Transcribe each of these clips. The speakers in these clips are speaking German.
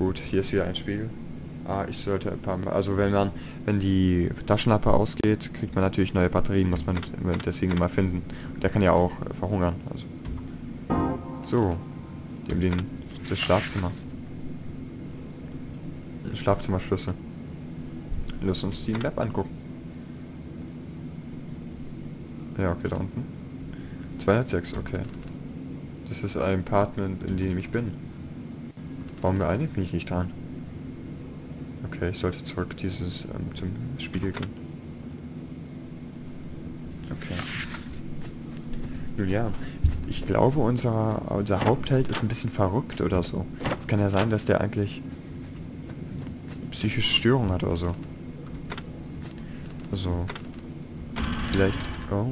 Gut, hier ist wieder ein Spiegel. Ah, ich sollte ein paar... Also wenn die Taschenlampe ausgeht, kriegt man natürlich neue Batterien, muss man deswegen immer finden. Und der kann ja auch verhungern. Also. So. Die haben das Schlafzimmer. Schlafzimmerschlüssel. Lass uns die Map angucken. Ja, okay, da unten. 206, okay. Das ist ein Apartment, in dem ich bin. Warum beeile ich mich nicht dran? Okay, ich sollte zurück zum Spiegel gehen. Okay. Nun ja, ich glaube unser Hauptheld ist ein bisschen verrückt oder so. Es kann ja sein, dass der eigentlich psychische Störungen hat oder so. Also, vielleicht... Oh.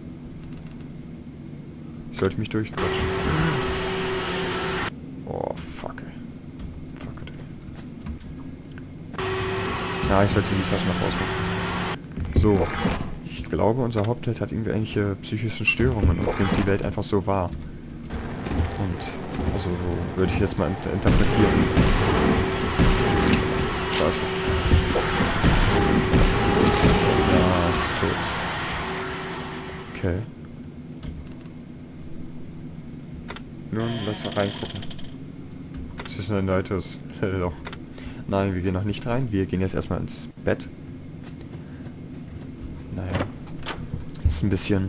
Ich sollte mich durchquatschen. Oh, fuck, ey. Fuck, ey. Ja, ich sollte die Taschen noch rausmachen. So. Ich glaube, unser Hauptheld hat irgendwelche psychischen Störungen und nimmt die Welt einfach so wahr. Und, also, so würde ich jetzt mal interpretieren. Scheiße. Ja, ist tot. Okay. Nun, lass da reingucken. Das ist ein erneutes Loch. Nein, wir gehen noch nicht rein. Wir gehen jetzt erstmal ins Bett. Naja. Ist ein bisschen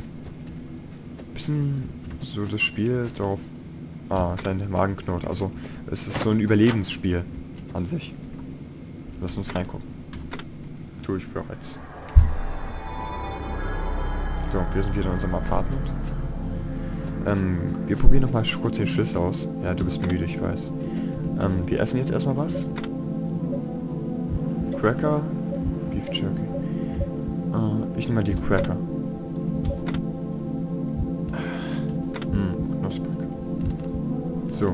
so das Spiel darauf... Ah, sein Magen knurrt. Also, es ist so ein Überlebensspiel an sich. Lass uns reingucken. Tue ich bereits. So, wir sind wieder in unserem Apartment. Wir probieren noch mal kurz den Schlüssel aus. Ja, du bist müde, ich weiß. Wir essen jetzt erstmal was. Cracker. Beef Jerky. Ich nehme mal die Cracker. Knusprig. So.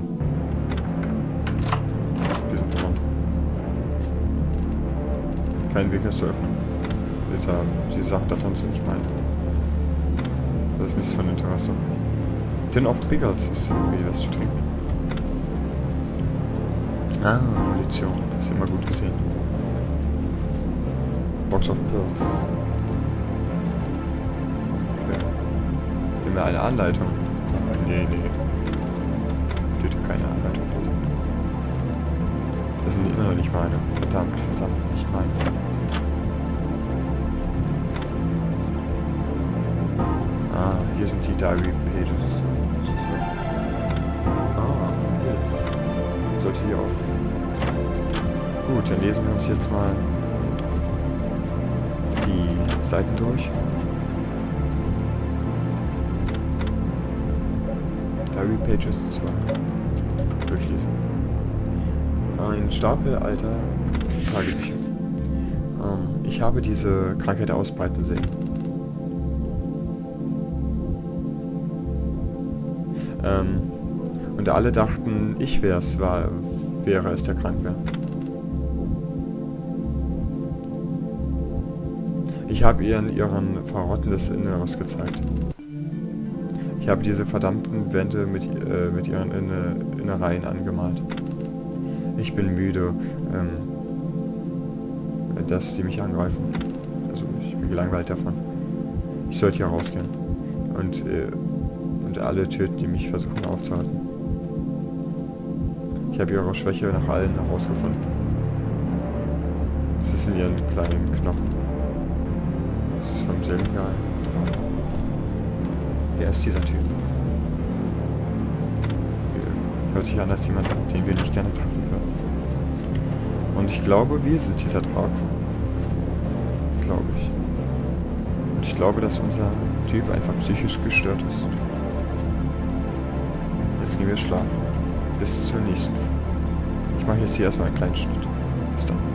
Wir sind dran. Keinen Weg hast du öffnen. Die Sachen da dran sind nicht meine. Das ist nichts von Interesse. Tin of Pickles ist irgendwie was zu trinken. Ah, Munition. Ist immer gut gesehen. Box of Pills. Okay. Nehmen wir eine Anleitung. Nee. Bitte keine Anleitung. Das sind immer noch nicht meine. Verdammt, nicht meine. Ah, hier sind die Diary Pages. Ah, jetzt. Sollte hier aufnehmen. Gut, dann lesen wir uns jetzt mal die Seiten durch. Diary Pages 2. Durchlesen. Ein Stapel alter Tagebücher. Ich habe diese Krankheit ausbreiten sehen. Und alle dachten, ich wäre es, der krank wäre. Ich habe ihnen ihren verrottendes Inneres gezeigt. Ich habe diese verdammten Wände mit ihren Innereien angemalt. Ich bin müde, dass die mich angreifen. Also ich bin gelangweilt davon. Ich sollte hier rausgehen. Und alle töten, die mich versuchen aufzuhalten. Ich habe ihre Schwäche nach allen herausgefunden. Es ist in ihren kleinen Knochen. Es ist vom selben Guy. Wer ist dieser Typ? Hört sich an als jemand, den wir nicht gerne treffen würden. Und ich glaube, wir sind dieser Drache. Glaube ich. Und ich glaube, dass unser Typ einfach psychisch gestört ist. Jetzt gehen wir schlafen. Bis zur nächsten Folge. Ich mache jetzt hier erstmal einen kleinen Schnitt. Bis dann.